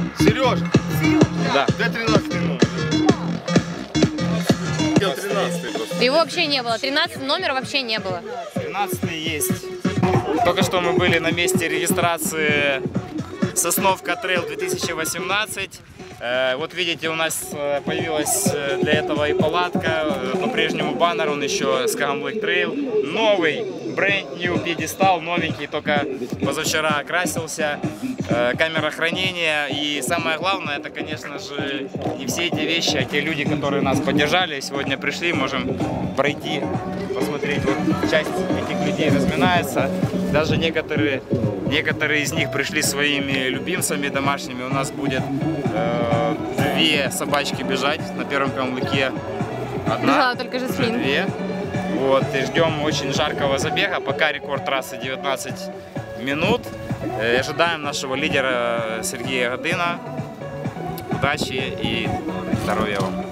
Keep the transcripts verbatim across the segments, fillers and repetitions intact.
Сережа. Да. Где тринадцатый номер? тринадцатый просто. Его вообще не было. тринадцатый номер вообще не было. тринадцатый есть. Только что мы были на месте регистрации Сосновка Трейл две тысячи восемнадцать. Вот видите, у нас появилась для этого и палатка, по-прежнему баннер, он еще Skagam Black Trail. Новый, brand new пьедестал, новенький, только позавчера окрасился. Камера хранения. И самое главное, это, конечно же, не все эти вещи, а те люди, которые нас поддержали, сегодня пришли, можем пройти, посмотреть. Вот часть этих людей разминается. Даже некоторые, некоторые из них пришли своими любимцами домашними. У нас будет э, две собачки бежать на первом камлыке. Одна, Да, только Жасмин. две. Вот, и ждем очень жаркого забега. Пока рекорд трассы девятнадцать минут. Э, ожидаем нашего лидера Сергея Година. Удачи и здоровья вам.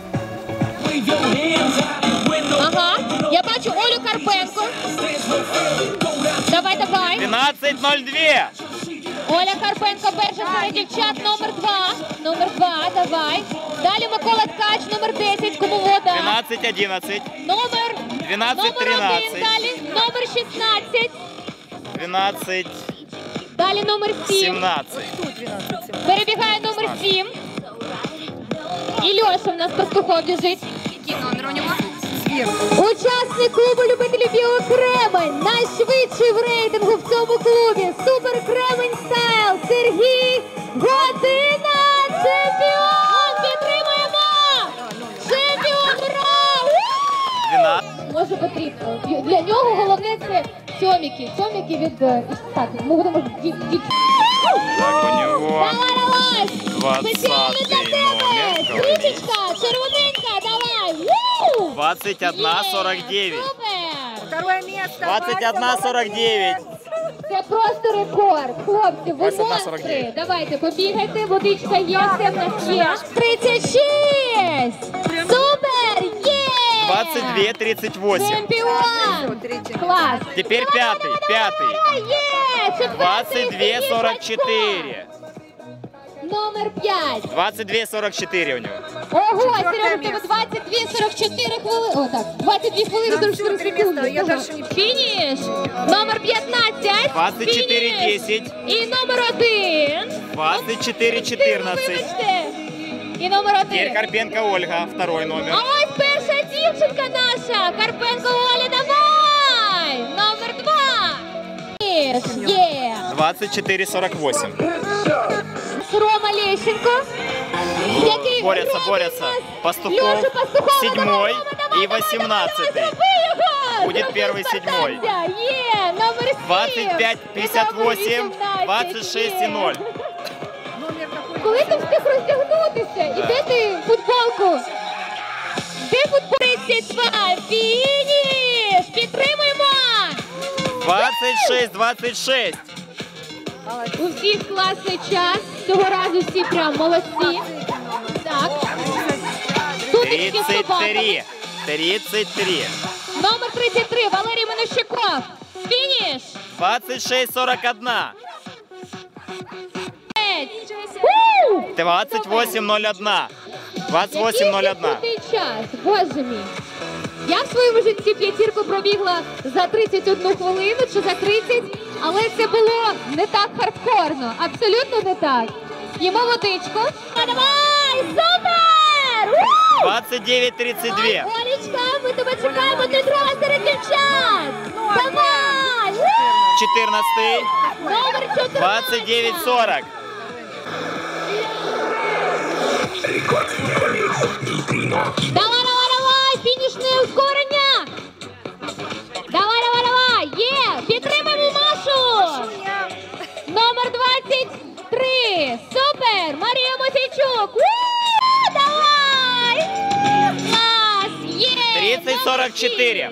Ага, я бачу Олю Карпенко. Давай, давай. двенадцать ноль два. Оля Карпенко перша серед дівчат, номер два. Номер два, давай. Далі Микола Ткач, номер десять, кому вода. двенадцать одиннадцать. Номер, двенадцать номер один, тринадцать. далі номер шістнадцять. двенадцать Далі номер сім. семнадцать. Перебігає номер сім. І Льоша в нас пастухов біжить. Який номер у нього? Учасник клубу любителів білого Кремень, найшвидший в рейтингу в цьому клубі, Супер Кремень Стайл, Сергій Година, чемпіон! Підтримуємо! Чемпіон! Ура! Може потрібно. Для нього головне це сьоміки. Сьоміки від... Так, ми будемо... Так, у него Спеціально для тебе! Стрічечка, червоненька, давай! двадцать одна сорок девять. Супер! Второе место. двадцать одна сорок девять. Це просто рекорд, хлопці, ви двадцять одна сорок монстри. дев'ять. Давайте, побігайте, водичка є, все в нас є. тридцять шість! Супер! Є! двадцать два тридцать восемь. Чемпіон! Клас! Теперь пятый, пятый. Є! Четвертий двадцать два Сергій сорок Сачко. четыре. Номер п'ять. двадцать два сорок четыре у него. Ого, Сережа, в тебе двадцять дві сорок чотири хвилини. О, так, двадцять дві хвилини сорок чотири секунди. Я дальше не- Фініш. Номер п'ятнадцять. двадцать четыре Фініш. десять. І номер один. двадцать четыре четырнадцать. Вибачте. І номер Теперь один. Карпенко Ольга, второй А номер. ось перша дівчинка наша. Карпенко Оля, давай. Номер два. Фініш. Є. двадцать четыре сорок восемь. Рома Лещенко. Який Борются, робить борются. нас Пастухов Льоша Пастухова, седьмой давай, Рома, и давай, восемнадцатый. давай, давай, Будет зроби первый седьмой. спартанця. Є, номер сім. двадцать пять пятьдесят восемь, Номер вісімнадцять. двадцать шесть Є. и ноль. Номер какой? Коли ти встиг роздягнутися? І де ти футболку? Де футбол? тридцять два. Фініш! Підтримуємо! двадцать шесть двадцать шесть. У всіх класний час. Цього разу всі прям молодці. Так. Сутички з тридцать собаками. три. тридцать три. Номер тридцять три. Валерій Менощиков. Фініш! двадцать шесть сорок один. У! двадцать восемь ноль один. двадцать восемь ноль один. Який час, боже мій. Я в своєму житті п'ятірку пробігла за тридцять одну хвилину чи за тридцять, але це було не так хардкорно, абсолютно не так. Їмо водичку. А давай, супер! У! двадцать девять тридцать Давай, два. Олечка, ми тебе чекаємо, ти друга серед дівчат. Давай! У! четырнадцатый. Номер чотирнадцять. двадцать девять сорок. Давай, давай, давай, фінішне ускорення. Давай, давай, давай, є, підтримаємо Машу. Номер двадцять три, супер, Марія Мосійчук. У, давай. Клас, є. тридцать сорок четыре.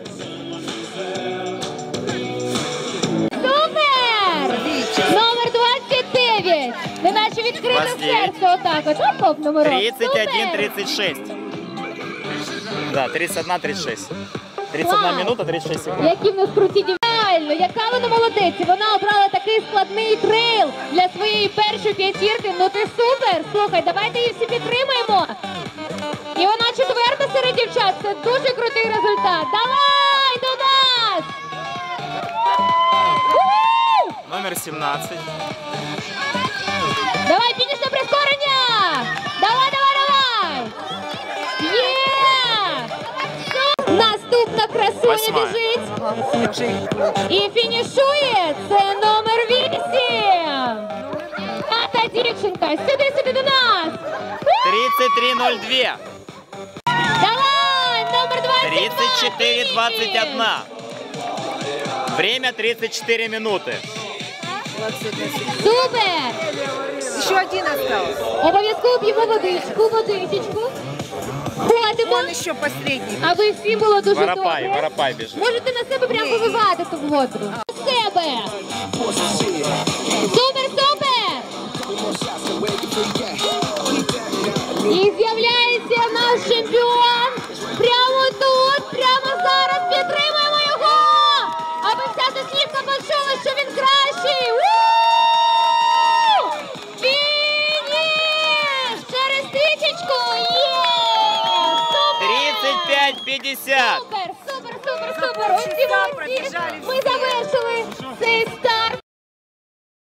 Супер. Номер двадцять дев'ять. Неначе відкрили двадцять дев'ять. серце отак от. Оп, оп, номерок. тридцать один Супер. тридцать шесть. Да, тридцать один тридцать шесть. тридцать одна Клас. минута тридцать шесть секунд. Які в нас круті дівчата. Правильно, яка вона молодець. Вона обрала такий складний трейл для своєї першої п'ятірки. Ну ти супер! Слухай, давайте її всі підтримаємо. І вона четверта серед дівчат. Це дуже крутий результат. Давай до нас! У-ху! Номер сімнадцять. Давай, фінішне прискорення! Давай, давай, давай! Є! Наступна красуня Восьма. біжить. І фінішує. Це номер вісім. А та дівчинка. Сюди, сюди до нас. тридцять три ноль два. Давай, номер двадцять два. тридцать четыре двадцать один. Время тридцать четыре минуты. Супер! Еще один остался. Обов'язково п'ємо водичку, водичку. Ходимо, Он еще последний. аби всім було дуже Воропай, добре. воропай бежит. Можете на себе прямо вививати ту воду. На себе! Супер, супер! І з'являється наш чемпіон прямо тут, прямо зараз. Підтримуємо його! Аби вся Соснівка почула, що він кращий! У! Фініш! Через тисячку! Є! Супер! тридцать пять пятьдесят. Супер, супер, супер, супер! Усі Чудеса молодці! пробіжали Ми всі. завершили цей старт!